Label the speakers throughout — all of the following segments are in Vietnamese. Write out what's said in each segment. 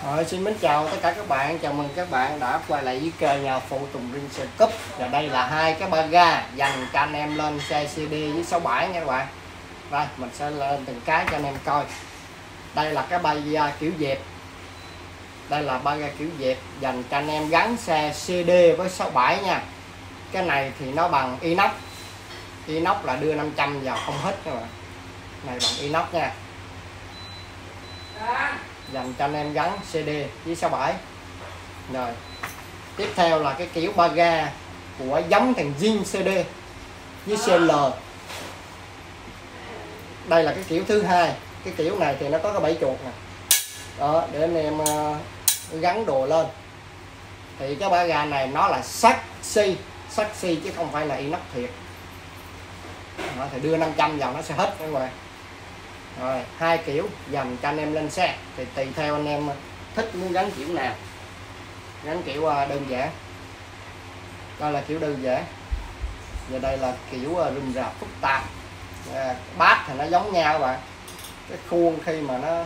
Speaker 1: Rồi, xin mến chào tất cả các bạn, chào mừng các bạn đã quay lại với kênh nhà phụ Tùng Ring Xe Cúp. Và đây là hai cái ba ga dành cho anh em lên xe CD với 67 nha các bạn. Đây, mình sẽ lên từng cái cho anh em coi. Đây là cái ba ga kiểu dẹp. Đây là ba ga kiểu dẹp dành cho anh em gắn xe CD với 67 nha. Cái này thì nó bằng inox. Inox là đưa 500 vào không hết các bạn. Này bằng inox nha. Dành cho anh em gắn CD với 67. Rồi tiếp theo là cái kiểu ba ga của giống thằng zin CD với CL. Đây là cái kiểu thứ hai. Cái kiểu này thì nó có cái bẫy chuột nè đó, để anh em gắn đồ lên. Thì cái ba ga này nó là saxi chứ không phải là inox thiệt đó, thì đưa 500 vào nó sẽ hết các bạn. Rồi hai kiểu dành cho anh em lên xe thì tùy theo anh em thích muốn gắn kiểu nào. Gắn kiểu đơn giản, đây là kiểu đơn giản, và đây là kiểu rườm rà phức tạp. Bát thì nó giống nhau các bạn, cái khuôn khi mà nó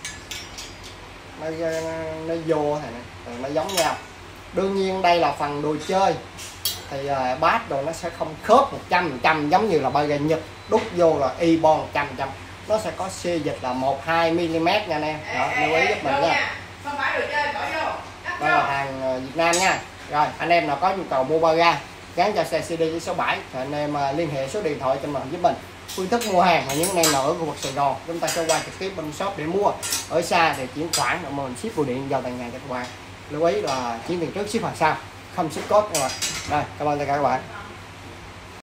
Speaker 1: vô thì nó giống nhau. Đương nhiên đây là phần đồ chơi thì bát đồ nó sẽ không khớp 100% giống như là ba ga Nhật, đút vô là y bon 100%. Nó sẽ có xê dịch là 1-2 mm nha anh em. Đó, lưu ý giúp mình nha. Đây là hàng Việt Nam nha. Rồi anh em nào có nhu cầu mua ba ga gắn cho xe CD với 67 thì anh em liên hệ số điện thoại cho mình giúp mình. Phương thức mua hàng là những anh em nào ở khu vực Sài Gòn chúng ta sẽ qua trực tiếp bên shop để mua. Ở xa thì chuyển khoản rồi mình ship bưu điện vào tận nhà cho các bạn. Lưu ý là chuyển tiền trước ship hàng sau, không ship code các bạn. Rồi cảm ơn tất cả các bạn.